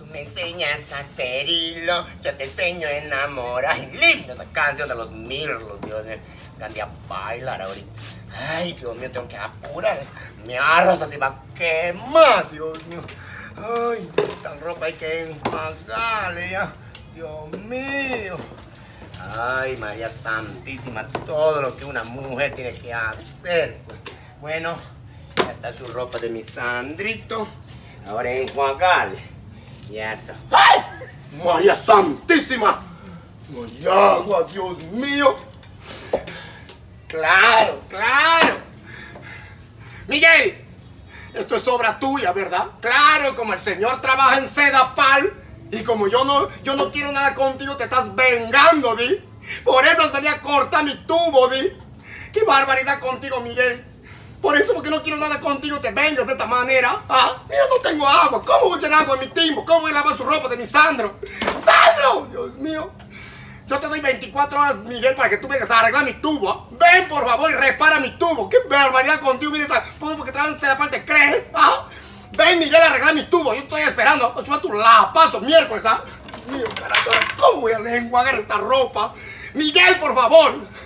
Me enseñas a ser hilo, yo te enseño a enamorar. Ay, linda esa canción de los Mirlos, Dios mío. Candía a bailar ahorita. Ay, Dios mío, tengo que apurar. Mi arroz se va a quemar, Dios mío. Ay, esta ropa hay que enjuagarle ya. Dios mío. Ay, María Santísima, todo lo que una mujer tiene que hacer. Bueno, ya está su ropa de mi Sandrito. Ahora enjuagarle. Ya está. ¡Ay! ¡María Santísima! ¡No hay agua, Dios mío! ¡Claro, claro! Miguel, esto es obra tuya, ¿verdad? Claro, como el señor trabaja en Sedapal y como yo no quiero nada contigo, te estás vengando, ¿di? Por eso has venido a cortar mi tubo, ¿di? ¡Qué barbaridad contigo, Miguel! Por eso, porque no quiero nada contigo, te vengas de esta manera. ¿Ah? Mira, no tengo agua. ¿Cómo voy a echar agua en mi timbo? ¿Cómo voy a lavar su ropa de mi Sandro? ¡Sandro! Dios mío. Yo te doy 24 horas, Miguel, para que tú vengas a arreglar mi tubo. ¿Ah? Ven, por favor, y repara mi tubo. ¡Qué barbaridad contigo! Vienes a... porque trabajas en esa parte, ¿crees? ¿Ah? Ven, Miguel, a arreglar mi tubo. Yo estoy esperando. A chupar tu lapazo miércoles, ¿ah? Dios mío, carajo. ¿Cómo voy a enjuagar esta ropa? Miguel, por favor.